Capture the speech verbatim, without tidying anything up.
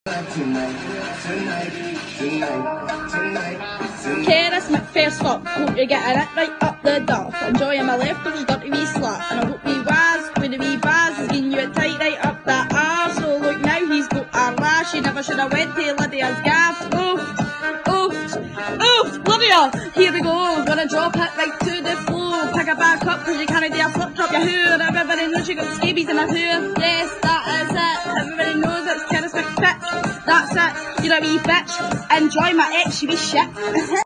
Okay, this is my first stop. Hope you're getting it right up the door. Enjoying my leftovers, dirty wee slut. And I hope wee Waz, with the wee Baz, is getting you a tight right up the arse. So look now, he's got a rash. He never should have went to Lydia's gaff. Oof, oof, oof, Lydia. Here we go, gonna drop it right to the floor. Pick it back up, cause you can't do a flip drop your hair. Everybody knows you got scabies in her hair. Yes, that is it. Everybody knows it's Charismatic Bitch. That's it. You're a wee bitch. Enjoy my ex, you wee shit.